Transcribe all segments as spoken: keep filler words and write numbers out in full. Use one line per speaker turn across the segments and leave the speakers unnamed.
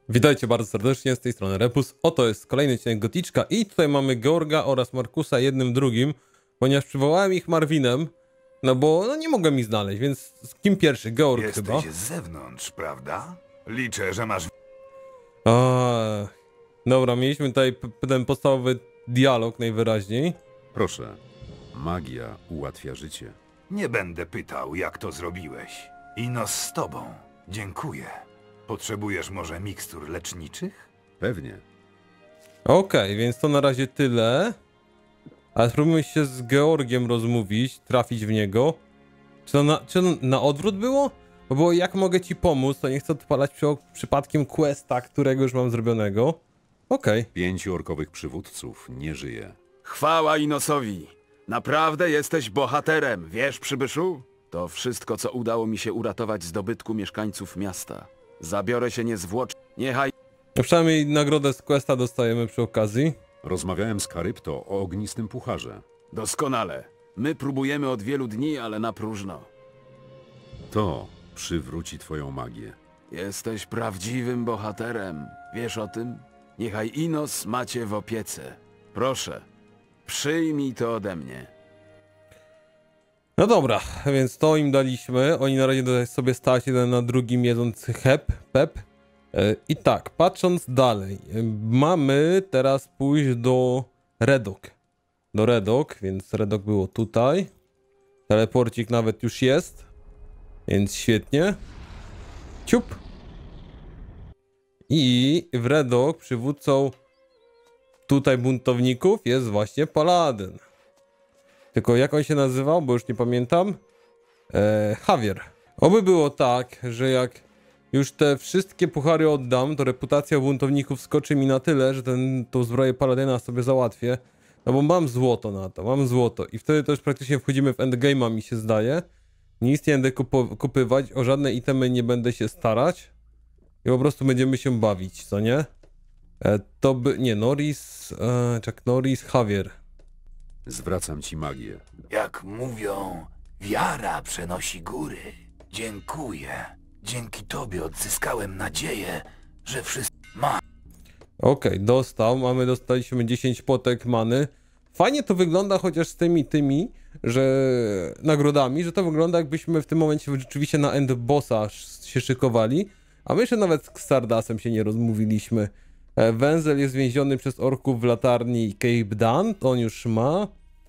Witajcie bardzo serdecznie, z tej strony Repus. Oto jest kolejny odcinek Goticzka i tutaj mamy Georga oraz Markusa jednym drugim, ponieważ przywołałem ich Marvinem, no bo no nie mogłem ich znaleźć, więc z kim pierwszy? Georg
Jesteś
chyba.
z zewnątrz, prawda? Liczę, że masz...
A, dobra, mieliśmy tutaj p- ten podstawowy dialog najwyraźniej.
Proszę, magia ułatwia życie.
Nie będę pytał, jak to zrobiłeś. Ino z tobą. Dziękuję. Potrzebujesz może mikstur leczniczych?
Pewnie.
Okej, więc to na razie tyle. Ale spróbujmy się z Georgiem rozmówić, trafić w niego. Czy to na, czy to na odwrót było? Bo było jak mogę ci pomóc, to nie chcę odpalać przy, przypadkiem questa, którego już mam zrobionego. Okej.
Pięciu orkowych przywódców nie żyje.
Chwała Inosowi! Naprawdę jesteś bohaterem, wiesz, przybyszu? To wszystko, co udało mi się uratować z dobytku mieszkańców miasta. Zabiorę się niezwłocznie. Niechaj...
Przynajmniej nagrodę z questa dostajemy przy okazji.
Rozmawiałem z Karypto o ognistym pucharze.
Doskonale. My próbujemy od wielu dni, ale na próżno.
To przywróci twoją magię.
Jesteś prawdziwym bohaterem. Wiesz o tym? Niechaj Inos macie w opiece. Proszę, przyjmij to ode mnie.
No dobra, więc to im daliśmy. Oni na razie tutaj sobie stać jeden na drugim jedząc hep, pep. Yy, I tak, patrząc dalej, yy, mamy teraz pójść do Redok. Do Redok, więc Redok było tutaj. Teleporcik nawet już jest. Więc świetnie. Ciup. I w Redok przywódcą tutaj buntowników jest właśnie Paladyn. Tylko jak on się nazywał, bo już nie pamiętam. Eee, Javier. Oby było tak, że jak już te wszystkie puchary oddam, to reputacja buntowników skoczy mi na tyle, że ten, tą zbroję Paladyna sobie załatwię. No bo mam złoto na to, mam złoto. I wtedy to już praktycznie wchodzimy w endgame'a, mi się zdaje. Nic nie będę kupo- kupywać, o żadne itemy nie będę się starać. I po prostu będziemy się bawić, co nie? E, to by... nie, Norris... E, Chuck Norris, Javier.
Zwracam ci magię.
Jak mówią, wiara przenosi góry. Dziękuję. Dzięki tobie odzyskałem nadzieję, że wszystko ma.
Okej, okay, dostał. Mamy, dostaliśmy dziesięć potek many. Fajnie to wygląda, chociaż z tymi, tymi, że nagrodami, że to wygląda jakbyśmy w tym momencie rzeczywiście na end bossa się szykowali. A my jeszcze nawet z Stardustem się nie rozmówiliśmy. Węzel jest więziony przez orków w latarni Cape Dan, to on już ma.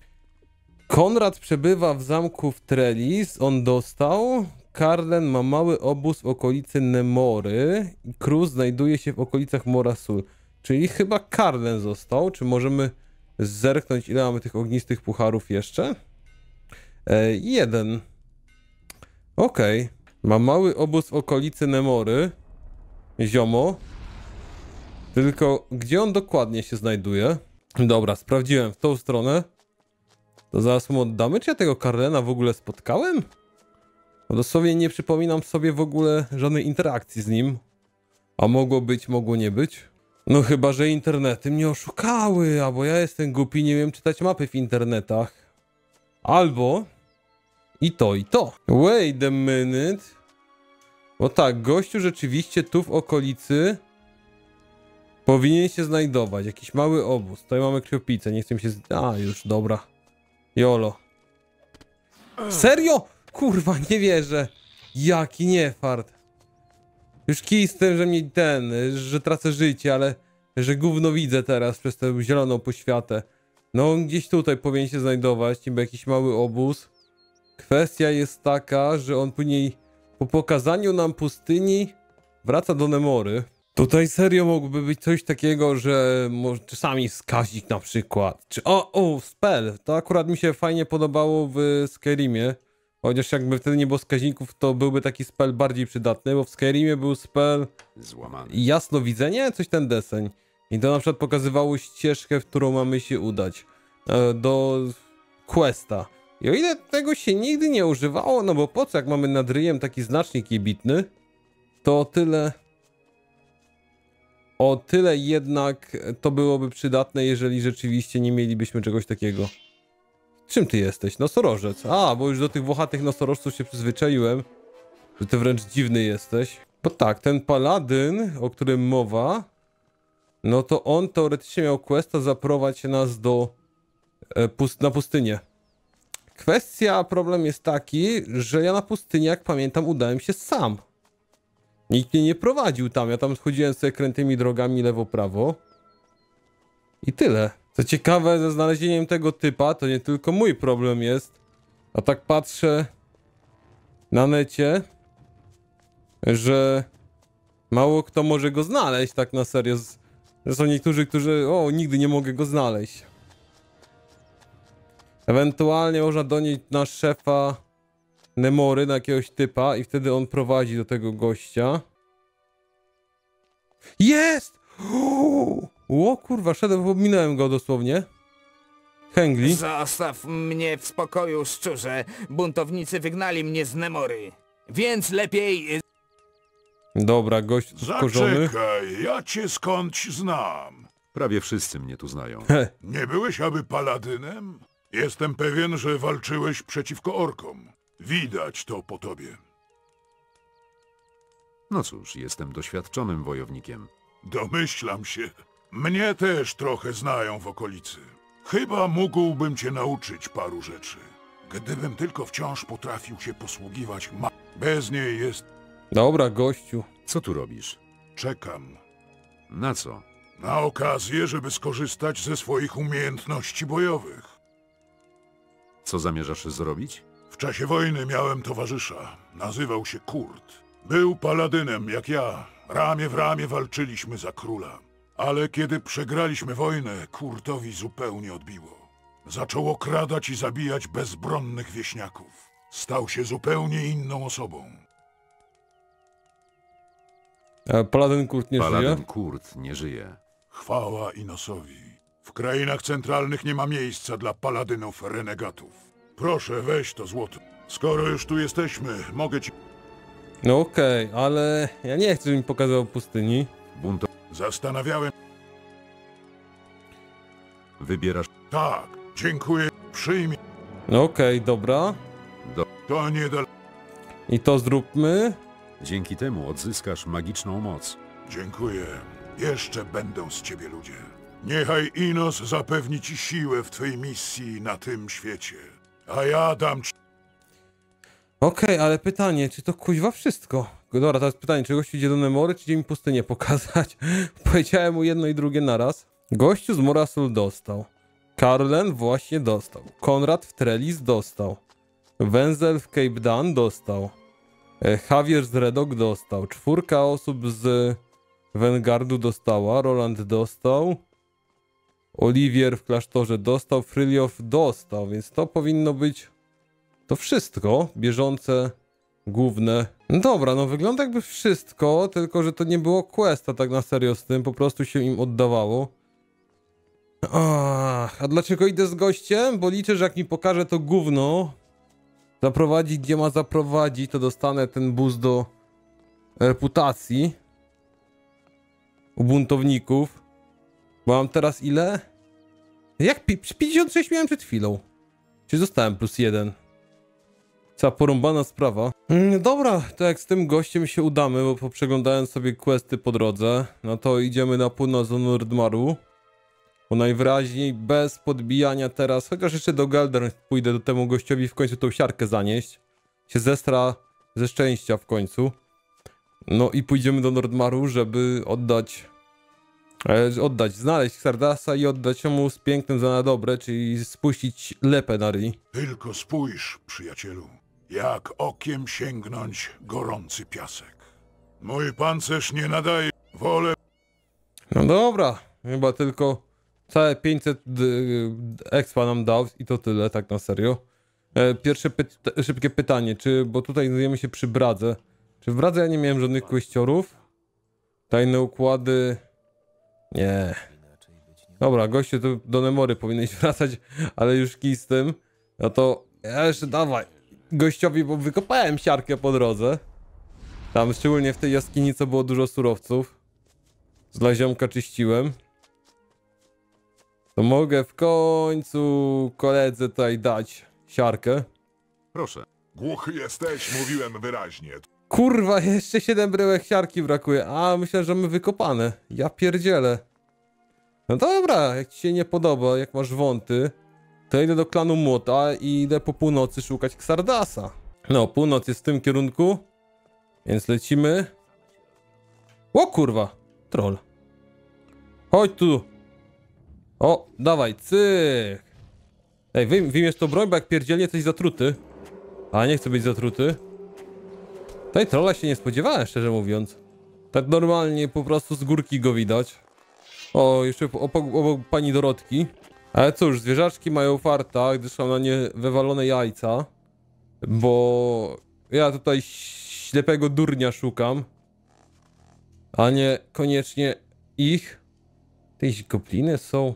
Konrad przebywa w zamku w Trellis, on dostał. Karlen ma mały obóz w okolicy Nemory i Cruz znajduje się w okolicach Morasul. Czyli chyba Karlen został. Czy możemy zerknąć, ile mamy tych ognistych pucharów jeszcze? E, jeden. Okej. Okay. Ma mały obóz w okolicy Nemory. Ziomo. Tylko gdzie on dokładnie się znajduje? Dobra, sprawdziłem w tą stronę. To zaraz mu oddamy. Czy ja tego Karlena w ogóle spotkałem? No dosłownie nie przypominam sobie w ogóle żadnej interakcji z nim. A mogło być, mogło nie być. No chyba, że internety mnie oszukały, albo ja jestem głupi, nie wiem czytać mapy w internetach. Albo i to, i to. Wait a minute. Bo tak, gościu rzeczywiście tu w okolicy powinien się znajdować. Jakiś mały obóz. Tutaj mamy krwiopijcę, nie chcę mi się... Z... A, już, dobra. Jolo. Serio? Kurwa, nie wierzę. Jaki niefart. Już kij z tym, że mnie ten, że tracę życie, ale że gówno widzę teraz przez tę zieloną poświatę. No, gdzieś tutaj powinien się znajdować, niby jakiś mały obóz. Kwestia jest taka, że on później po pokazaniu nam pustyni wraca do Nemory. Tutaj serio mógłby być coś takiego, że może czasami wskaźnik na przykład. Czy o, o, spell. To akurat mi się fajnie podobało w Skyrimie. Chociaż jakby wtedy nie było wskaźników, to byłby taki spell bardziej przydatny, bo w Skyrimie był spell
Złamany.
jasnowidzenie, coś ten deseń. I to na przykład pokazywało ścieżkę, w którą mamy się udać. E, do questa. I o ile tego się nigdy nie używało, no bo po co, jak mamy nad ryjem taki znacznik jebitny, to o tyle... O tyle jednak to byłoby przydatne, jeżeli rzeczywiście nie mielibyśmy czegoś takiego. Czym ty jesteś? Nosorożec. A, bo już do tych włochatych nosorożców się przyzwyczaiłem. Że ty wręcz dziwny jesteś. Bo tak, ten paladyn, o którym mowa, no to on teoretycznie miał questa zaprowadzić nas do e, pust na pustynię. Kwestia, problem jest taki, że ja na pustynię, jak pamiętam, udałem się sam. Nikt mnie nie prowadził tam, ja tam schodziłem sobie krętymi drogami lewo-prawo. I tyle. Co ciekawe, ze znalezieniem tego typa, to nie tylko mój problem jest, a tak patrzę na necie, że mało kto może go znaleźć tak na serio. Że są niektórzy, którzy, o, nigdy nie mogę go znaleźć. Ewentualnie można donieść na szefa Nemory, na jakiegoś typa i wtedy on prowadzi do tego gościa. Jest! O kurwa, szedłem, pominąłem go dosłownie. Hengli.
Zostaw mnie w spokoju, szczurze. Buntownicy wygnali mnie z Nemory. Więc lepiej...
Dobra, gość tu wkurzony.
Zaczekaj, ja cię skądś znam.
Prawie wszyscy mnie tu znają.
He,
Nie byłeś aby paladynem? Jestem pewien, że walczyłeś przeciwko orkom. Widać to po tobie.
No cóż, jestem doświadczonym wojownikiem.
Domyślam się. Mnie też trochę znają w okolicy. Chyba mógłbym cię nauczyć paru rzeczy. Gdybym tylko wciąż potrafił się posługiwać ma... Bez niej jest...
dobra, gościu.
Co tu robisz?
Czekam.
Na co?
Na okazję, żeby skorzystać ze swoich umiejętności bojowych.
Co zamierzasz zrobić?
W czasie wojny miałem towarzysza. Nazywał się Kurt. Był paladynem jak ja. Ramię w ramię walczyliśmy za króla. Ale kiedy przegraliśmy wojnę, Kurtowi zupełnie odbiło. Zaczął okradać i zabijać bezbronnych wieśniaków. Stał się zupełnie inną osobą.
E, Paladyn Kurt nie
Paladyn
żyje.
Kurt nie żyje.
Chwała Inosowi. W krainach centralnych nie ma miejsca dla paladynów renegatów. Proszę, weź to złoto. Skoro już tu jesteśmy, mogę ci...
No okej, okay, ale ja nie chcę, żeby mi pokazał pustyni.
Bunto...
Zastanawiałem...
Wybierasz...
Tak, dziękuję. Przyjmij.
No okej, okay, dobra.
To nie da...
I to zróbmy.
Dzięki temu odzyskasz magiczną moc.
Dziękuję. Jeszcze będą z ciebie ludzie. Niechaj Inos zapewni ci siłę w twojej misji na tym świecie. A ja dam ci...
Okej, okay, ale pytanie, czy to kuźwa wszystko? Dobra, teraz pytanie, czy gościu idzie do Nemory, czy idzie mi pustynię pokazać? Powiedziałem mu jedno i drugie naraz. Gościu z Morasul dostał. Karlen właśnie dostał. Konrad w Trellis dostał. Wenzel w Cape Dan dostał. Javier z Redok dostał. Czwórka osób z Vanguardu dostała. Roland dostał. Oliwier w klasztorze dostał. Fryliof dostał, więc to powinno być to wszystko. Bieżące, główne. No dobra, no wygląda jakby wszystko, tylko że to nie było questa tak na serio z tym. Po prostu się im oddawało. Ach, a dlaczego idę z gościem? Bo liczę, że jak mi pokaże to gówno, zaprowadzi gdzie ma zaprowadzić, to dostanę ten boost do reputacji u buntowników. Bo mam teraz ile? Jak pięćdziesiąt sześć miałem przed chwilą. Czy zostałem plus jeden? Cała porąbana sprawa. Mm, dobra, to jak z tym gościem się udamy, bo poprzeglądałem sobie questy po drodze, no to idziemy na północ do Nordmaru. Bo najwyraźniej bez podbijania teraz, chociaż jeszcze do Geldern pójdę do temu gościowi w końcu tą siarkę zanieść. Się zestra ze szczęścia w końcu. No i pójdziemy do Nordmaru, żeby oddać, e, oddać, znaleźć Xardasa i oddać mu z pięknym za na dobre, czyli spuścić lepę na ryj.
Tylko spójrz, przyjacielu, jak okiem sięgnąć gorący piasek. Mój pancerz nie nadaje, wolę...
No dobra, chyba tylko całe pięćset expa nam dał i to tyle, tak na serio. E, pierwsze py szybkie pytanie, czy, bo tutaj znajdujemy się przy Bradze. Czy w Bradze ja nie miałem żadnych kwestiorów? Tajne układy... Nie. Dobra, goście tu do Nemory powinieneś wracać, ale już kij z tym. No to ja jeszcze dawaj gościowi, bo wykopałem siarkę po drodze. Tam szczególnie w tej jaskini, co było dużo surowców. Z dla ziomka czyściłem. To mogę w końcu koledze tutaj dać siarkę.
Proszę.
Głuchy jesteś, mówiłem wyraźnie.
Kurwa, jeszcze siedem bryłek siarki brakuje. A, myślę, że my wykopane. Ja pierdzielę. No dobra, jak ci się nie podoba, jak masz wąty, to idę do klanu Młota i idę po północy szukać Xardasa. No, północ jest w tym kierunku, więc lecimy. O kurwa, troll. Chodź tu. O, dawaj, cyk. Ej, wyjm, wyjmiesz to broń, bo jak pierdzielnie coś zatruty. A, nie chcę być zatruty. Tutaj trolla się nie spodziewałem, szczerze mówiąc. Tak normalnie po prostu z górki go widać. O, jeszcze obok, obok pani Dorotki. Ale cóż, zwierzaczki mają farta, gdyż mam na nie wywalone jajca. Bo ja tutaj ślepego durnia szukam. A nie koniecznie ich. Jakieś gobliny są.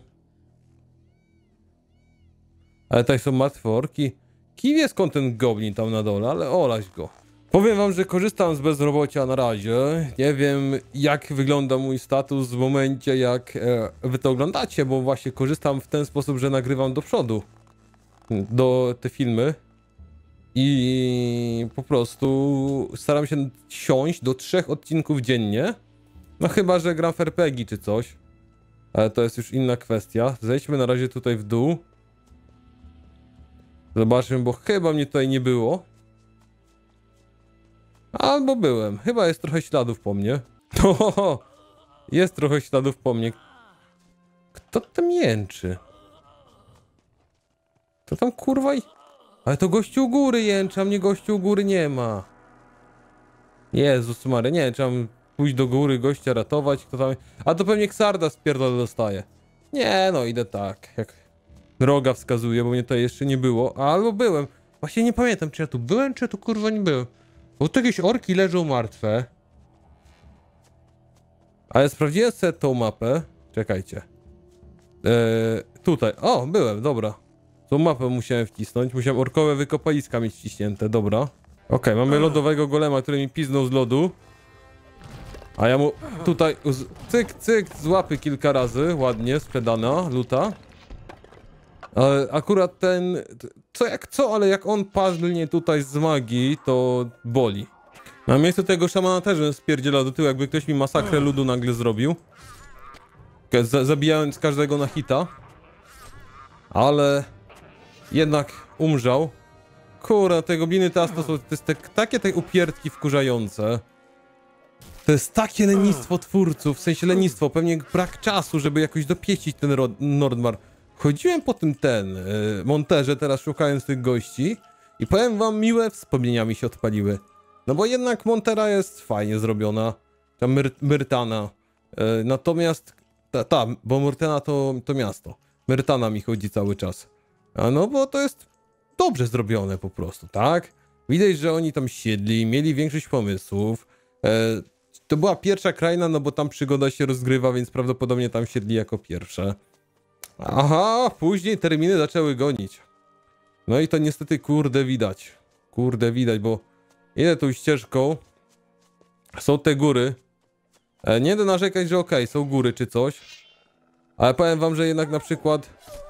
Ale tutaj są martwe orki. Kim jest skąd ten goblin tam na dole, ale olać go. Powiem wam, że korzystam z bezrobocia na razie. Nie wiem, jak wygląda mój status w momencie, jak e, wy to oglądacie, bo właśnie korzystam w ten sposób, że nagrywam do przodu do te filmy i po prostu staram się siąść do trzech odcinków dziennie. No chyba, że gram w er pe gie czy coś, ale to jest już inna kwestia. Zejdźmy na razie tutaj w dół. Zobaczmy, bo chyba mnie tutaj nie było. Albo byłem. Chyba jest trochę śladów po mnie. Ohoho, jest trochę śladów po mnie. Kto tam jęczy? To tam kurwa i... Ale to gościu u góry jęczy, a mnie gościu u góry nie ma. Jezus Maria, nie, trzeba pójść do góry, gościa ratować. Kto tam... A to pewnie Xardas pierdolę dostaje. Nie, no idę tak, jak droga wskazuje, bo mnie tutaj jeszcze nie było. Albo byłem. Właśnie nie pamiętam, czy ja tu byłem, czy ja tu kurwa nie byłem. Bo tu jakieś orki leżą martwe. Ale sprawdziłem sobie tą mapę. Czekajcie. Eee, tutaj. O, byłem, dobra. Tą mapę musiałem wcisnąć. Musiałem orkowe wykopaliska mieć wciśnięte, dobra. Okej, okay, mamy lodowego golema, który mi piznął z lodu. A ja mu tutaj cyk, cyk, z łapy kilka razy. Ładnie, sprzedana, luta. Ale akurat ten... Co jak co, ale jak on padnie tutaj z magii, to boli. Na miejscu tego szamana też bym spierdziela do tyłu, jakby ktoś mi masakrę ludu nagle zrobił. Z zabijając każdego na hita. Ale... jednak umrzał. Kurwa, te gobliny teraz to są... To jest te, takie te upierdki wkurzające. To jest takie lenistwo twórców, w sensie lenistwo, pewnie brak czasu, żeby jakoś dopieścić ten Nordmar. Chodziłem po tym ten, y, monterze teraz szukając tych gości i powiem wam, miłe wspomnienia mi się odpaliły. No bo jednak montera jest fajnie zrobiona, ta Myr Myrtana. Y, natomiast, ta, ta, bo Myrtana to, to miasto. Myrtana mi chodzi cały czas. A no bo to jest dobrze zrobione po prostu, tak? Widać, że oni tam siedli, mieli większość pomysłów. Y, to była pierwsza kraina, no bo tam przygoda się rozgrywa, więc prawdopodobnie tam siedli jako pierwsze. Aha, później terminy zaczęły gonić. No i to niestety kurde widać. Kurde widać, bo idę tą ścieżką. Są te góry. E, nie da narzekać, że okej, okay, są góry czy coś. Ale powiem wam, że jednak na przykład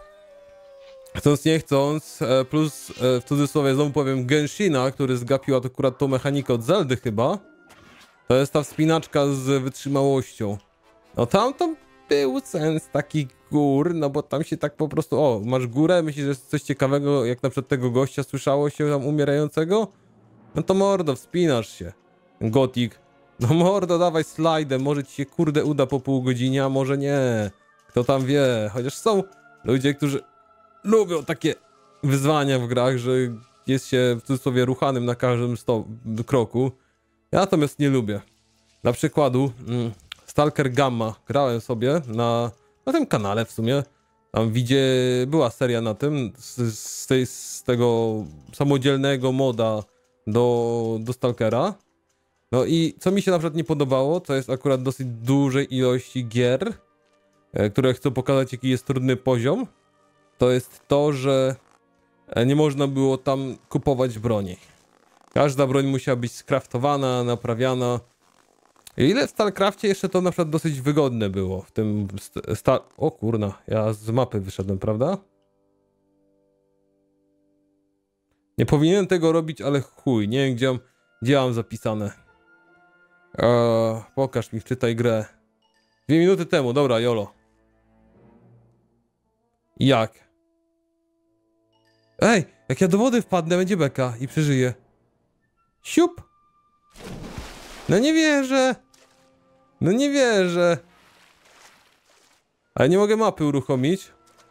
chcąc nie chcąc, e, plus e, w cudzysłowie znowu powiem Genshina, który zgapił akurat tą mechanikę od Zeldy chyba. To jest ta wspinaczka z wytrzymałością. No tam to był sens takich gór, no bo tam się tak po prostu, o, masz górę, myślisz, że jest coś ciekawego, jak na przykład tego gościa słyszało się tam umierającego? No to mordo, wspinasz się. Gotik. No mordo, dawaj slajdem, może ci się kurde uda po pół godzinie, a może nie. Kto tam wie, chociaż są ludzie, którzy lubią takie wyzwania w grach, że jest się w cudzysłowie ruchanym na każdym kroku. Ja natomiast nie lubię. Dla przykładu... Mm, Stalker Gamma grałem sobie na, na tym kanale w sumie. Tam widzie, była seria na tym, z, z, tej, z tego samodzielnego moda do, do Stalkera. No i co mi się na przykład nie podobało, to jest akurat dosyć dużej ilości gier, e, które chcą pokazać, jaki jest trudny poziom. To jest to, że nie można było tam kupować broni. Każda broń musiała być skraftowana, naprawiana. Ile w StarCraftie jeszcze to na przykład dosyć wygodne było w tym sta... O kurna, ja z mapy wyszedłem, prawda? Nie powinienem tego robić, ale chuj, nie wiem gdzie mam Gdzie mam zapisane? Eee, pokaż mi, wczytaj grę. Dwie minuty temu, dobra, jolo. Jak? Ej, jak ja do wody wpadnę, będzie beka i przeżyję. Siup! No nie wierzę! No nie wierzę! Ale nie mogę mapy uruchomić.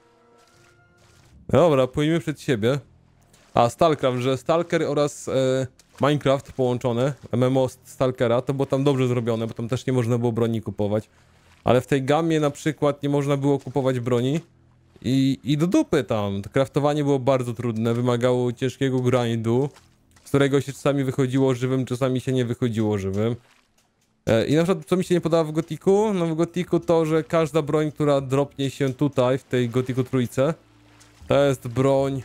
Dobra, pójdźmy przed siebie. A, Stalker, że Stalker oraz e, Minecraft połączone, M M O Stalkera, to było tam dobrze zrobione, bo tam też nie można było broni kupować. Ale w tej gamie na przykład nie można było kupować broni. I, i do dupy tam. To craftowanie było bardzo trudne, wymagało ciężkiego grindu, z którego się czasami wychodziło żywym, czasami się nie wychodziło żywym. E, I na przykład co mi się nie podoba w Gotiku? No w Gotiku to, że każda broń, która dropnie się tutaj, w tej Gotiku trójce, to jest broń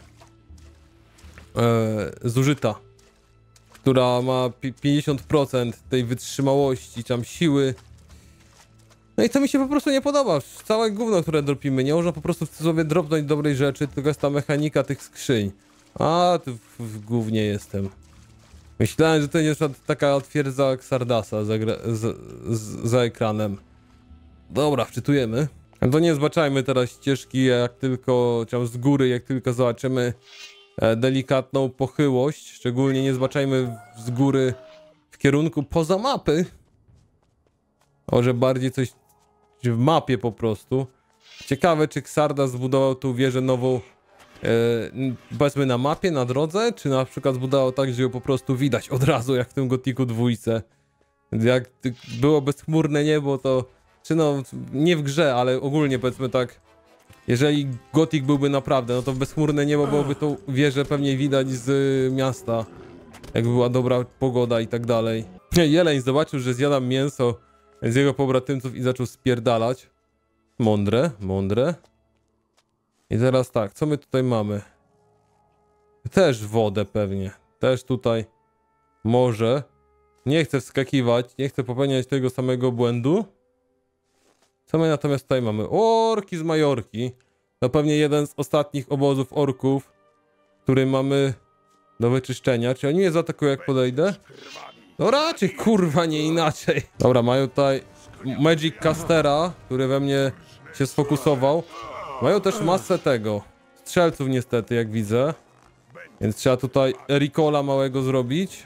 e, zużyta, która ma pięćdziesiąt procent tej wytrzymałości, tam siły. No i to mi się po prostu nie podoba. Całe gówno, które dropimy, nie można po prostu sobie dropnąć dobrej rzeczy, tylko jest ta mechanika tych skrzyń. A, tu w, w gównie jestem. Myślałem, że to jest taka twierdza Xardasa za, za, za ekranem. Dobra, wczytujemy. To nie zbaczajmy teraz ścieżki, jak tylko, tam z góry, jak tylko zobaczymy e, delikatną pochyłość. Szczególnie nie zbaczajmy z góry w kierunku poza mapy. Może bardziej coś w mapie po prostu. Ciekawe, czy Xardas zbudował tą wieżę nową e, powiedzmy na mapie, na drodze, czy na przykład zbudował tak, że ją po prostu widać od razu, jak w tym Gotiku dwójce. Jak było bezchmurne niebo, to czy no, nie w grze, ale ogólnie powiedzmy tak, jeżeli Gothic byłby naprawdę, no to bezchmurne niebo byłoby tą wieżę pewnie widać z miasta, jak była dobra pogoda i tak dalej. Jeleń zobaczył, że zjadam mięso z jego pobratymców i zaczął spierdalać. Mądre, mądre. I teraz tak, co my tutaj mamy? Też wodę pewnie, też tutaj morze. Nie chcę wskakiwać, nie chcę popełniać tego samego błędu. Co my natomiast tutaj mamy? Orki z Majorki. To pewnie jeden z ostatnich obozów orków, który mamy do wyczyszczenia. Czy oni mnie zaatakują, jak podejdę? No raczej, kurwa, nie inaczej. Dobra, mają tutaj Magic Castera, który we mnie się sfokusował. Mają też masę tego. Strzelców niestety, jak widzę. Więc trzeba tutaj Ricola małego zrobić.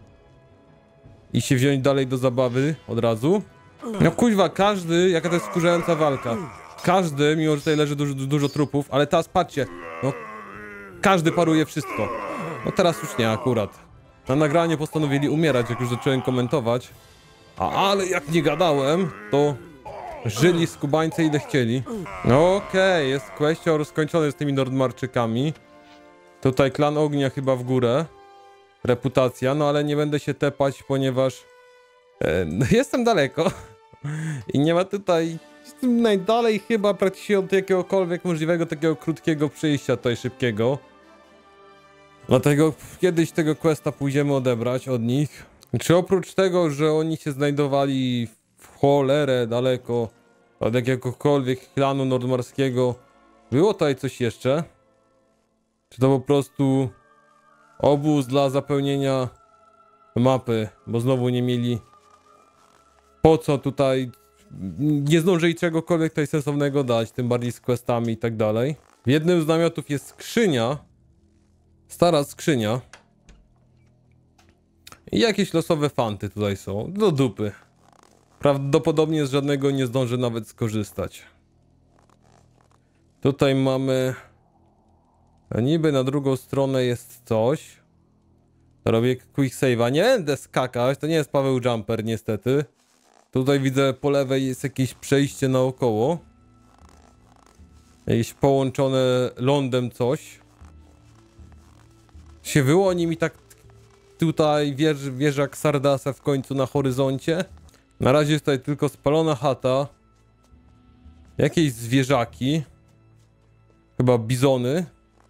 I się wziąć dalej do zabawy od razu. No kuźwa, każdy, jaka to jest wkurzająca walka. Każdy, mimo że tutaj leży dużo, dużo trupów, ale teraz patrzcie, no każdy paruje wszystko. No teraz już nie akurat. Na nagraniu postanowili umierać, jak już zacząłem komentować. A ale jak nie gadałem, to żyli skubańcy ile chcieli. No okej, okay, jest kwestior skończony z tymi Nordmarczykami. Tutaj klan ognia chyba w górę. Reputacja, no ale nie będę się tepać, ponieważ e, no, jestem daleko. I nie ma tutaj najdalej chyba praktycznie od jakiegokolwiek możliwego takiego krótkiego przejścia tutaj szybkiego. Dlatego kiedyś tego questa pójdziemy odebrać od nich. Czy oprócz tego, że oni się znajdowali w cholerę daleko od jakiegokolwiek klanu nordmarskiego, było tutaj coś jeszcze? Czy to po prostu obóz dla zapełnienia mapy, bo znowu nie mieli po co tutaj, nie zdążyli czegokolwiek tutaj sensownego dać, tym bardziej z questami i tak dalej. W jednym z namiotów jest skrzynia, stara skrzynia i jakieś losowe fanty tutaj są, do dupy. Prawdopodobnie z żadnego nie zdążę nawet skorzystać. Tutaj mamy, a niby na drugą stronę jest coś. To robię quick save'a, nie będę skakać, to nie jest Paweł Jumper niestety. Tutaj widzę po lewej jest jakieś przejście naokoło. Jakieś połączone lądem coś. Się wyłoni mi tak tutaj wież, wieża Xardasa w końcu na horyzoncie. Na razie jest tutaj tylko spalona chata. Jakieś zwierzaki. Chyba bizony.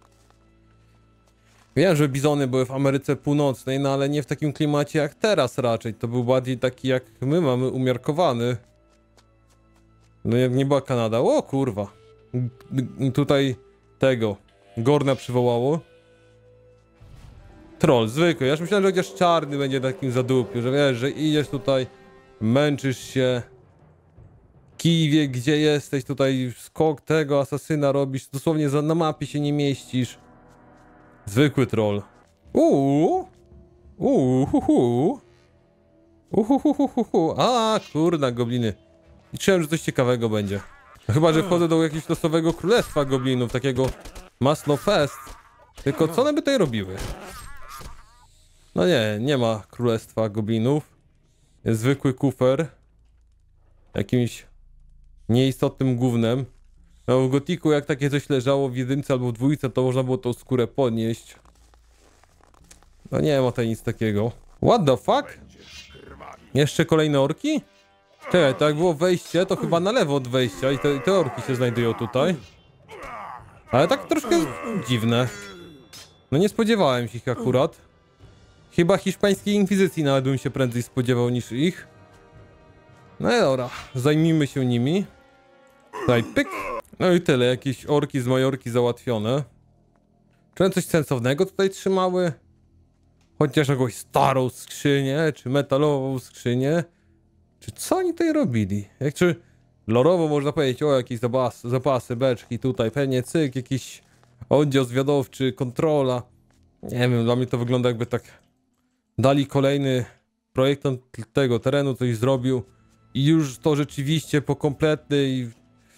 Wiem, że bizony były w Ameryce Północnej, no ale nie w takim klimacie jak teraz raczej. To był bardziej taki jak my mamy umiarkowany. No jak nie była Kanada. O kurwa. Tutaj tego Gorna przywołało. Troll, zwykły. Ja już myślałem, że chociaż czarny będzie takim zadupiu, że wiesz, że idziesz tutaj, męczysz się, kij wie gdzie jesteś, tutaj skok tego asasyna robisz, dosłownie za, na mapie się nie mieścisz. Zwykły troll. Uuu, uuu, hu, hu. Uhu, hu, hu, hu, hu. A, kurna, gobliny. Liczyłem, że coś ciekawego będzie. No chyba, że wchodzę do jakiegoś losowego królestwa goblinów, takiego Masno Fest. Tylko co one by tutaj robiły? No nie, nie ma królestwa goblinów. Jest zwykły kufer. Jakimś nieistotnym gównem. No w Gotiku jak takie coś leżało w jedynce albo w dwójce, to można było tą skórę podnieść. No nie ma tutaj nic takiego. What the fuck? Jeszcze kolejne orki? Czekaj, to jak było wejście, to chyba na lewo od wejścia i te, i te orki się znajdują tutaj. Ale tak troszkę dziwne. No nie spodziewałem się ich akurat. Chyba hiszpańskiej inkwizycji nawet bym się prędzej spodziewał niż ich. No i dobra, zajmijmy się nimi. Tutaj pyk. No i tyle, jakieś orki z Majorki załatwione. Czy one coś sensownego tutaj trzymały? Chociaż jakąś starą skrzynię, czy metalową skrzynię. Czy co oni tutaj robili? Jak czy lorowo można powiedzieć, o jakieś zapasy, zapasy, beczki tutaj, pewnie cyk, jakiś oddział zwiadowczy, kontrola. Nie wiem, dla mnie to wygląda jakby tak dali kolejny projektant tego terenu, coś zrobił i już to rzeczywiście po kompletnej...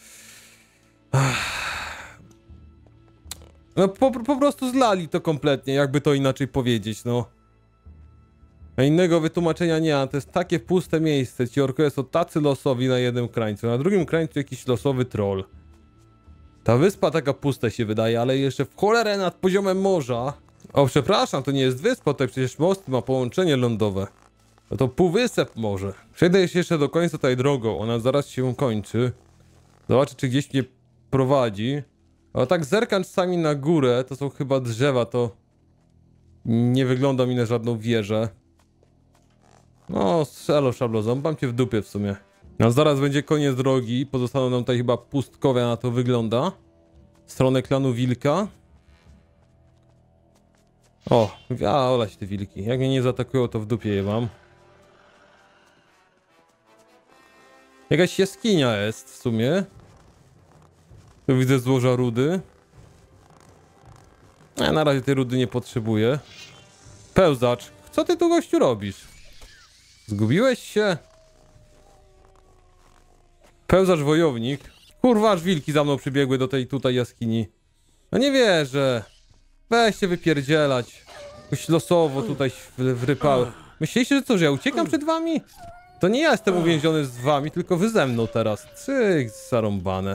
No po, po prostu zlali to kompletnie, jakby to inaczej powiedzieć, no. A innego wytłumaczenia nie ma, to jest takie puste miejsce, ci orkowie są tacy losowi na jednym krańcu, na drugim krańcu jakiś losowy troll. Ta wyspa taka pusta się wydaje, ale jeszcze w cholerę nad poziomem morza. O, przepraszam, to nie jest wyspa, to przecież most ma połączenie lądowe. No to półwysep może. Przejdę się jeszcze do końca tutaj drogą, ona zaraz się kończy. Zobaczę, czy gdzieś mnie prowadzi. Ale tak zerkam czasami na górę, to są chyba drzewa, to nie wygląda mi na żadną wieżę. No, elo szablozą, mam cię w dupie w sumie. No zaraz będzie koniec drogi, pozostaną nam tutaj chyba pustkowia, na to wygląda. W stronę klanu wilka. O, a olać te wilki, jak mnie nie zaatakują, to w dupie je mam. Jakaś jaskinia jest w sumie. Tu widzę złoża rudy. Ja na razie tej rudy nie potrzebuję. Pełzacz, co ty tu gościu robisz? Zgubiłeś się? Pełzacz wojownik. Kurwa, aż wilki za mną przybiegły do tej tutaj jaskini. No nie wierzę. Weź się wypierdzielać. Jakoś losowo tutaj wrypały. Myśleliście, że co, że ja uciekam przed wami? To nie ja jestem uwięziony z wami, tylko wy ze mną teraz. Cyk, zarąbane.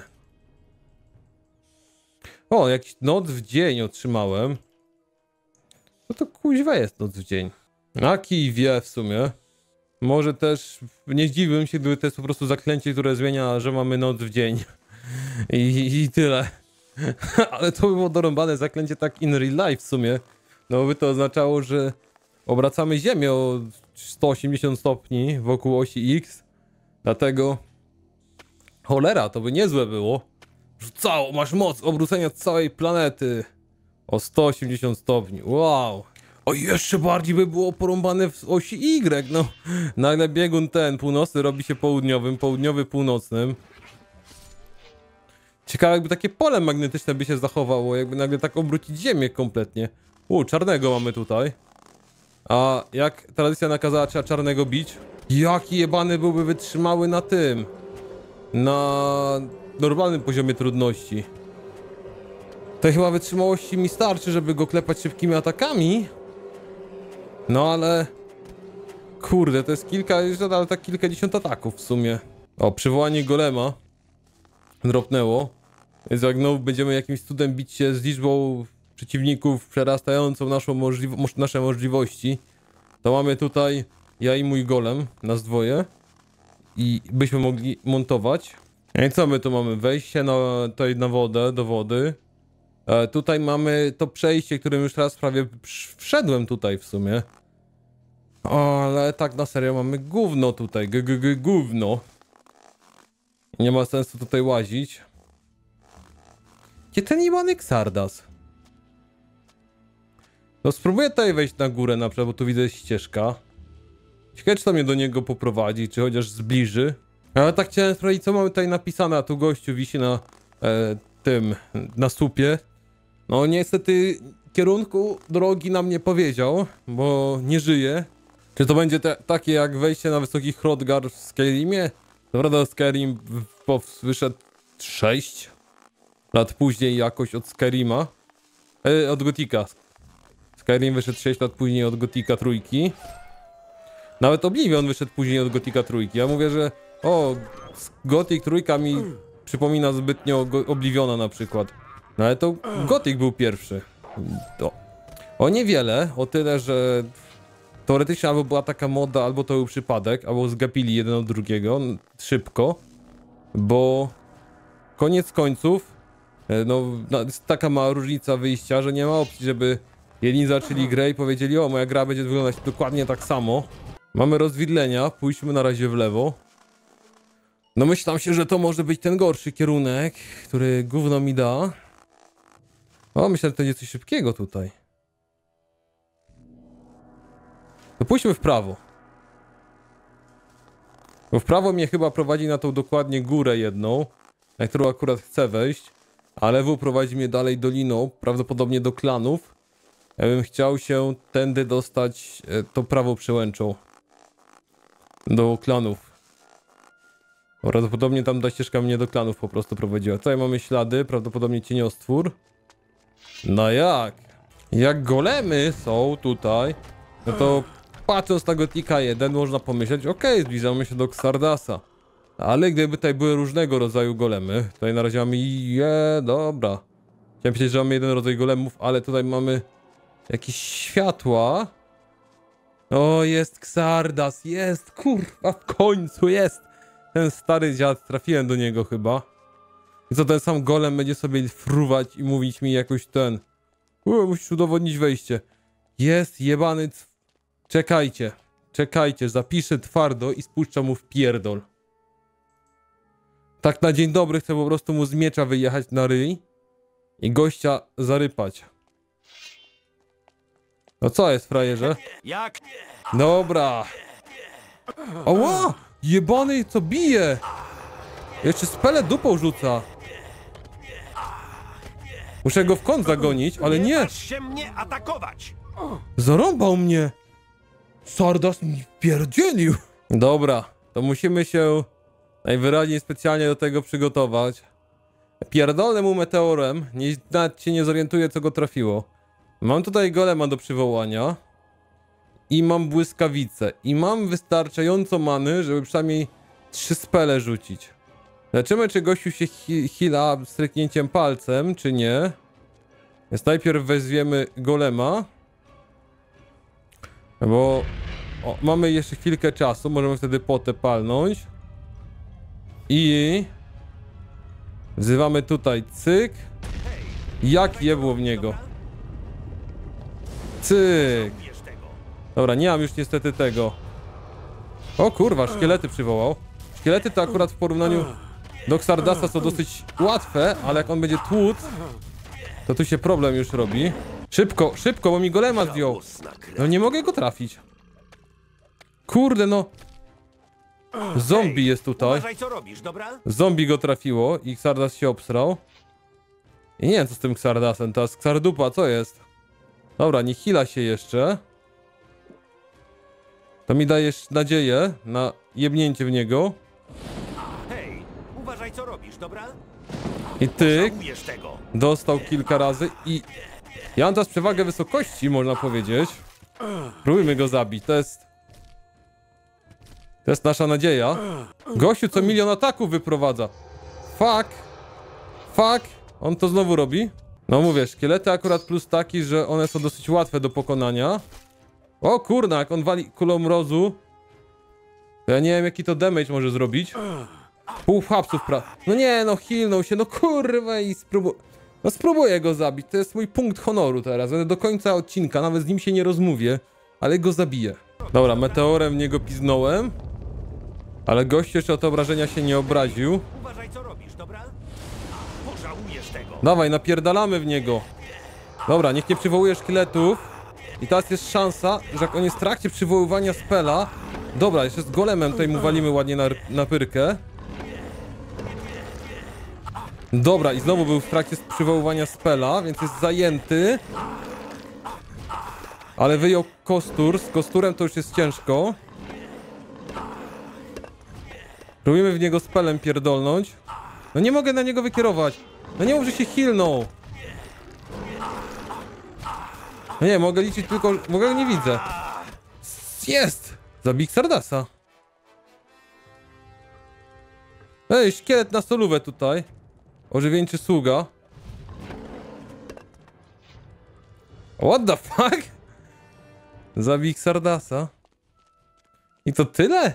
O, jakiś noc w dzień otrzymałem. No to kuźwa jest noc w dzień. A kij wie w sumie. Może też nie zdziwiłbym się, gdyby to jest po prostu zaklęcie, które zmienia, że mamy noc w dzień. I, i tyle. Ale to by było dorąbane zaklęcie tak in real life w sumie. No by to oznaczało, że obracamy Ziemię o sto osiemdziesiąt stopni wokół osi X. Dlatego... Cholera, to by niezłe było. Rzucało, masz moc obrócenia całej planety o sto osiemdziesiąt stopni. Wow. O, jeszcze bardziej by było porąbane w osi Y, no. Nagle biegun ten północny robi się południowym, południowy północnym. Ciekawe, jakby takie pole magnetyczne by się zachowało, jakby nagle tak obrócić Ziemię kompletnie. U, czarnego mamy tutaj. A jak tradycja nakazała, trzeba czarnego bić. Jaki jebany byłby wytrzymały na tym. Na normalnym poziomie trudności. To chyba wytrzymałości mi starczy, żeby go klepać szybkimi atakami. No ale... Kurde, to jest kilka, ale tak kilkadziesiąt ataków w sumie. O, przywołanie golema. Dropnęło. Więc jak no będziemy jakimś cudem bić się z liczbą przeciwników przerastającą naszą możliwo nasze możliwości, to mamy tutaj ja i mój golem, nas dwoje. I byśmy mogli montować. I co my tu mamy? Wejście na, tutaj na wodę, do wody. E, tutaj mamy to przejście, którym już raz prawie wszedłem tutaj w sumie. O, ale tak na serio mamy gówno tutaj, g -g -g gówno. Nie ma sensu tutaj łazić. Gdzie ten jebany Xardas? No spróbuję tutaj wejść na górę na przykład, bo tu widzę ścieżka. Ciekawe, czy to mnie do niego poprowadzi, czy chociaż zbliży. Ale tak chciałem sprawdzić, co mamy tutaj napisane, a tu gościu wisi na e, tym, na słupie. No niestety kierunku drogi nam nie powiedział, bo nie żyje. Czy to będzie te, takie jak wejście na wysoki Hrothgar w Skyrimie? Naprawdę Skyrim w, w, wyszedł sześć lat później jakoś od Skyrima. E, od Gotika. Skyrim wyszedł sześć lat później od Gotika trójki. Nawet Oblivion wyszedł później od Gotika trójki. Ja mówię, że o, Gothic trójka mi przypomina zbytnio Obliviona na przykład. No ale to Gothic był pierwszy. To. O niewiele, o tyle, że teoretycznie albo była taka moda, albo to był przypadek, albo zgapili jeden od drugiego szybko, bo koniec końców, no, no jest taka mała różnica wyjścia, że nie ma opcji, żeby jedni zaczęli grę i powiedzieli, o, moja gra będzie wyglądać dokładnie tak samo. Mamy rozwidlenia, pójdźmy na razie w lewo. No myślam się, że to może być ten gorszy kierunek, który gówno mi da. O, myślę, że to jest coś szybkiego tutaj. To pójdźmy w prawo. Bo w prawo mnie chyba prowadzi na tą dokładnie górę jedną, na którą akurat chcę wejść. A lewo prowadzi mnie dalej doliną, prawdopodobnie do klanów. Ja bym chciał się tędy dostać e, tą prawą przełęczą. Do klanów. Prawdopodobnie tam ta ścieżka mnie do klanów po prostu prowadziła. Tutaj mamy ślady, prawdopodobnie cieniostwór. No jak? Jak golemy są tutaj, no to patrząc na Gotika jeden można pomyśleć, okej, okay, zbliżamy się do Xardasa. Ale gdyby tutaj były różnego rodzaju golemy, tutaj na razie mamy je, dobra. Chciałem powiedzieć, że mamy jeden rodzaj golemów, ale tutaj mamy jakieś światła. O, jest Xardas, jest, kurwa, w końcu jest. Ten stary dziad, trafiłem do niego chyba. I co, ten sam golem będzie sobie fruwać i mówić mi jakoś ten... U, musisz udowodnić wejście. Jest jebany... C... Czekajcie, czekajcie, zapiszę twardo i spuszczam mu w pierdol. Tak na dzień dobry chcę po prostu mu z miecza wyjechać na ryj i gościa zarypać. No co jest, frajerze?
Jak?
Dobra. Oła! Jebany, co bije! Jeszcze spele dupą rzuca. Muszę go w kąt zagonić, ale nie!
Masz się mnie atakować!
Zarąbał mnie! Xardas mi pierdzielił! Dobra, to musimy się najwyraźniej specjalnie do tego przygotować. Pierdolę mu meteorem, nie, nawet się nie zorientuję, co go trafiło. Mam tutaj golema do przywołania. I mam błyskawicę. I mam wystarczająco many, żeby przynajmniej trzy spele rzucić. Zobaczymy, czy gościu się heala stryknięciem palcem, czy nie. Więc najpierw weźmiemy golema. Bo o, mamy jeszcze chwilkę czasu, możemy wtedy potę palnąć. I wzywamy tutaj cyk. Jak jebło w niego. Cyk. Dobra, nie mam już niestety tego. O kurwa, szkielety przywołał. Szkielety to akurat w porównaniu do Xardasa są dosyć łatwe, ale jak on będzie tłuc, to tu się problem już robi. Szybko, szybko, bo mi golema zdjął. No nie mogę go trafić. Kurde no. Zombie jest tutaj.
Uważaj, co robisz, dobra?
Zombie go trafiło i Xardas się obsrał. I nie wiem co z tym Xardasem, teraz Xardupa, co jest? Dobra, nie hila się jeszcze. To mi dajesz nadzieję na jebnięcie w niego.
Hej, uważaj, co robisz, dobra?
I ty
Żałujesz tego.
dostał kilka razy i... Ja mam teraz przewagę wysokości, można powiedzieć. Próbujmy go zabić, to jest... To jest nasza nadzieja. Gościu co milion ataków wyprowadza. Fuck. Fuck. On to znowu robi. No mówię, szkielety akurat plus taki, że one są dosyć łatwe do pokonania. O kurna, jak on wali kulą mrozu, to ja nie wiem jaki to damage może zrobić. Pół hapsów pra... No nie, no healnął się, no kurwa i spróbuj... No spróbuję go zabić, to jest mój punkt honoru teraz. Będę do końca odcinka, nawet z nim się nie rozmówię, ale go zabiję. Dobra, meteorem w niego piznąłem. Ale gość jeszcze od obrażenia się nie obraził.
Uważaj, co robisz, dobra? Pożałujesz tego.
Dawaj, napierdalamy w niego. Dobra, niech nie przywołuje szkieletów. I teraz jest szansa, że jak on jest w trakcie przywoływania spela... Dobra, jeszcze z golemem tutaj mu walimy ładnie na, na pyrkę. Dobra, i znowu był w trakcie przywoływania spela, więc jest zajęty. Ale wyjął kostur. Z kosturem to już jest ciężko. Próbujemy w niego spelem pierdolnąć. No nie mogę na niego wykierować. No nie mów, że się healnął. No nie, mogę liczyć tylko... Mogę, nie widzę. Jest! Zabij Xardasa. Ej, szkielet na solówę tutaj. Ożywieńczy sługa. What the fuck? Zabij Xardasa. I to tyle?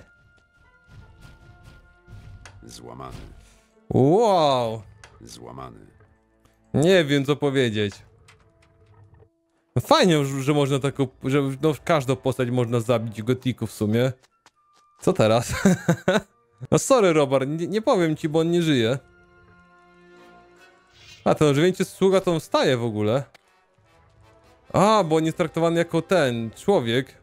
Złamany,
Wow.
złamany.
Nie wiem co powiedzieć. No fajnie, że, że można taką, że no, każdą postać można zabić w Gotiku w sumie. Co teraz? No sorry Robert, nie, nie powiem ci, bo on nie żyje. A, ten ożywieńczy sługa to on wstaje w ogóle. A, bo on jest traktowany jako ten, człowiek.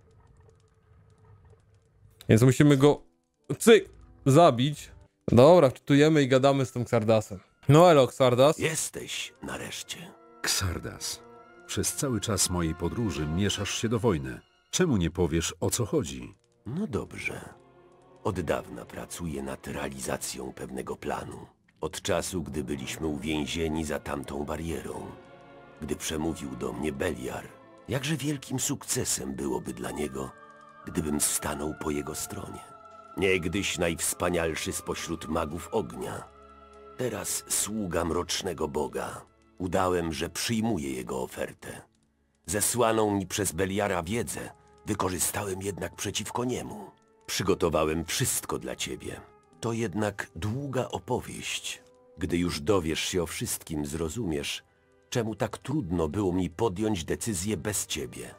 Więc musimy go, cyk, zabić. Dobra, wczytujemy i gadamy z tym Xardasem. No elo, Xardas.
Jesteś nareszcie.
Xardas, przez cały czas mojej podróży mieszasz się do wojny. Czemu nie powiesz, o co chodzi?
No dobrze. Od dawna pracuję nad realizacją pewnego planu. Od czasu, gdy byliśmy uwięzieni za tamtą barierą. Gdy przemówił do mnie Beliar, jakże wielkim sukcesem byłoby dla niego, gdybym stanął po jego stronie. Niegdyś najwspanialszy spośród magów ognia. Teraz sługa mrocznego boga. Udałem, że przyjmuję jego ofertę. Zesłaną mi przez Beliara wiedzę wykorzystałem jednak przeciwko niemu. Przygotowałem wszystko dla ciebie. To jednak długa opowieść. Gdy już dowiesz się o wszystkim, zrozumiesz, czemu tak trudno było mi podjąć decyzję bez ciebie.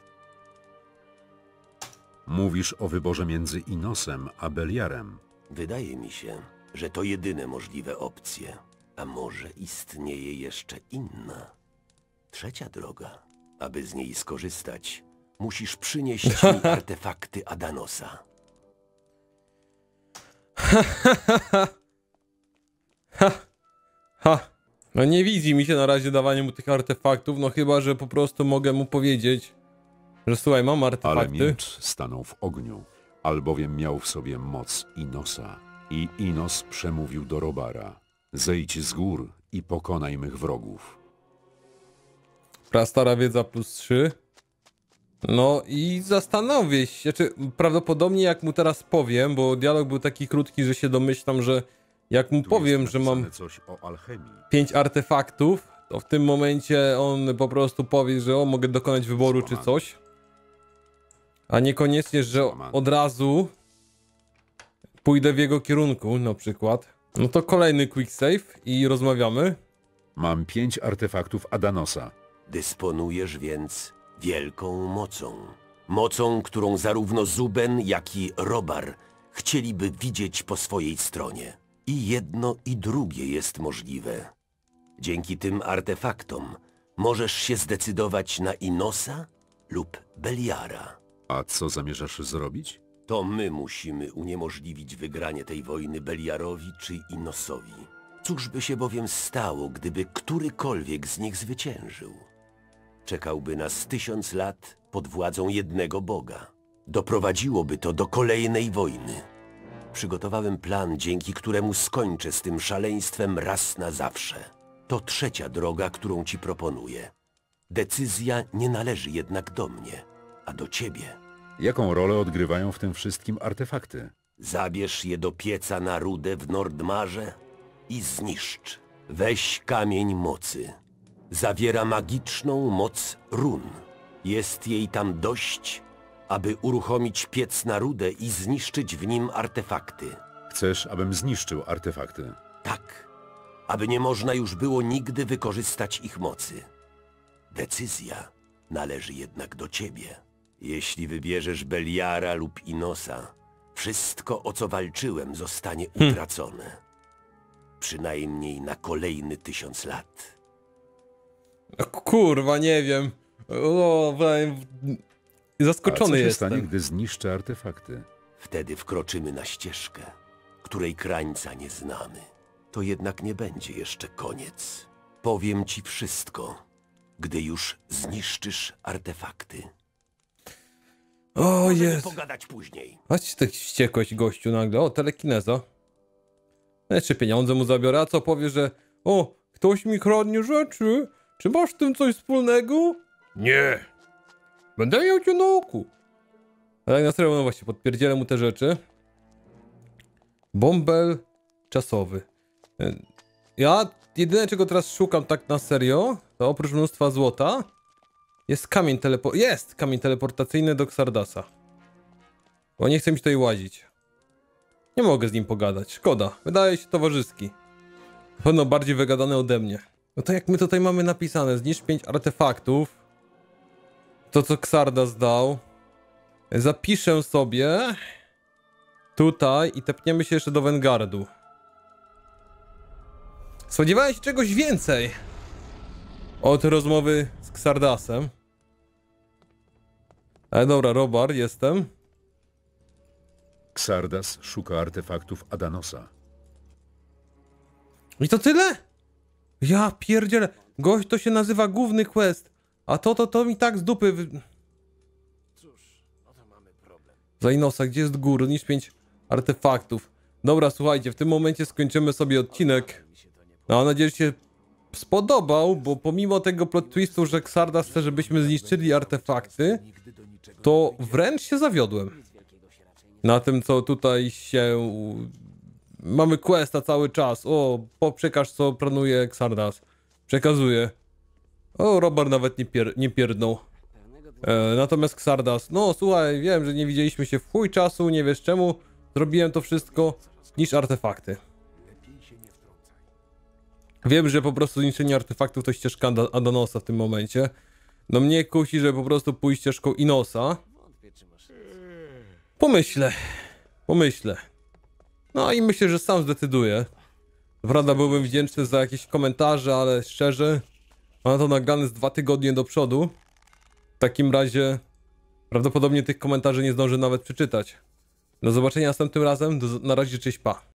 Mówisz o wyborze między Inosem a Beliarem.
Wydaje mi się, że to jedyne możliwe opcje. A może istnieje jeszcze inna, trzecia droga. Aby z niej skorzystać, musisz przynieść mi artefakty Adanosa.
Ha. No nie widzi mi się na razie dawanie mu tych artefaktów, no chyba, że po prostu mogę mu powiedzieć, że słuchaj, mam
Ale
artefakty.
miecz stanął w ogniu, albowiem miał w sobie moc Inosa. I Inos przemówił do Robara. Zejdź z gór i pokonaj mych wrogów.
Prastara wiedza plus trzy. No i zastanowię się, czy prawdopodobnie jak mu teraz powiem, bo dialog był taki krótki, że się domyślam, że jak mu
Tu
powiem,
jest
że mam
napisane coś o alchemii.
pięć artefaktów, to w tym momencie on po prostu powie, że o, mogę dokonać wyboru czy
Złamany.
coś. A niekoniecznie, że
Złamany.
od razu pójdę w jego kierunku na przykład. No to kolejny quick save i rozmawiamy.
Mam pięć artefaktów Adanosa.
Dysponujesz więc wielką mocą. Mocą, którą zarówno Zuben, jak i Robar chcieliby widzieć po swojej stronie. I jedno i drugie jest możliwe. Dzięki tym artefaktom możesz się zdecydować na Inosa lub Beliara.
A co zamierzasz zrobić?
To my musimy uniemożliwić wygranie tej wojny Beliarowi czy Inosowi. Cóż by się bowiem stało, gdyby którykolwiek z nich zwyciężył? Czekałby nas tysiąc lat pod władzą jednego Boga. Doprowadziłoby to do kolejnej wojny. Przygotowałem plan, dzięki któremu skończę z tym szaleństwem raz na zawsze. To trzecia droga, którą ci proponuję. Decyzja nie należy jednak do mnie, a do ciebie.
Jaką rolę odgrywają w tym wszystkim artefakty?
Zabierz je do pieca na rudę w Nordmarze i zniszcz. Weź kamień mocy. Zawiera magiczną moc run. Jest jej tam dość, aby uruchomić piec na rudę i zniszczyć w nim artefakty.
Chcesz, abym zniszczył artefakty?
Tak, aby nie można już było nigdy wykorzystać ich mocy. Decyzja należy jednak do ciebie. Jeśli wybierzesz Beliara lub Inosa, wszystko, o co walczyłem, zostanie utracone. Przynajmniej na kolejny tysiąc lat.
No, kurwa, nie wiem. O, byłem
A co
zaskoczony
się
jestem.
stanie, gdy zniszczę artefakty?
Wtedy wkroczymy na ścieżkę, której krańca nie znamy. To jednak nie będzie jeszcze koniec. Powiem ci wszystko, gdy już zniszczysz artefakty.
O
Możemy
jest.
pogadać później.
Chodź ty wściekłeś gościu nagle. O, telekineza. Jeszcze pieniądze mu zabiorę, a co powie, że o, ktoś mi kradnie rzeczy? Czy masz z tym coś wspólnego? Nie. Będę miał cię na oku. Ale jak na serio, no właśnie, podpierdzielę mu te rzeczy. Bąbel czasowy. Ja jedyne, czego teraz szukam tak na serio, to oprócz mnóstwa złota, jest kamień telepo... Jest kamień teleportacyjny do Xardasa. Bo nie chcę mi się tutaj łazić. Nie mogę z nim pogadać, szkoda. Wydaje się towarzyski. Na pewno bardziej wygadany ode mnie. No to jak my tutaj mamy napisane, zniszcz pięć artefaktów. To co Xardas dał. Zapiszę sobie tutaj i tepniemy się jeszcze do Vanguardu. Spodziewałem się czegoś więcej od rozmowy z Xardasem. Ale dobra, Robar, jestem.
Xardas szuka artefaktów Adanosa.
I to tyle? Ja pierdzielę. Gość to się nazywa główny quest. A to, to, to mi tak z dupy wy... Zainosa, gdzie jest gór? Niż pięć artefaktów. Dobra, słuchajcie, w tym momencie skończymy sobie odcinek. No, mam nadzieję, że się spodobał, bo pomimo tego plot twistu, że Xardas chce, żebyśmy zniszczyli artefakty, to wręcz się zawiodłem. Na tym, co tutaj się... Mamy questa cały czas. O, poprzekaż, co planuje Xardas. Przekazuje. O, Robar nawet nie, pier nie pierdnął. E, natomiast Xardas, no słuchaj, wiem, że nie widzieliśmy się w chuj czasu, nie wiesz czemu. Zrobiłem to wszystko, niż artefakty. Wiem, że po prostu zniszczenie artefaktów to ścieżka Ad Adanosa w tym momencie. No mnie kusi, że po prostu pójść ścieżką Inosa. Pomyślę. Pomyślę. No i myślę, że sam zdecyduję. Prawda, byłbym wdzięczny za jakieś komentarze, ale szczerze, mam to nagrane z dwa tygodnie do przodu. W takim razie prawdopodobnie tych komentarzy nie zdążę nawet przeczytać. Do zobaczenia następnym razem. Do, na razie, cześć, pa.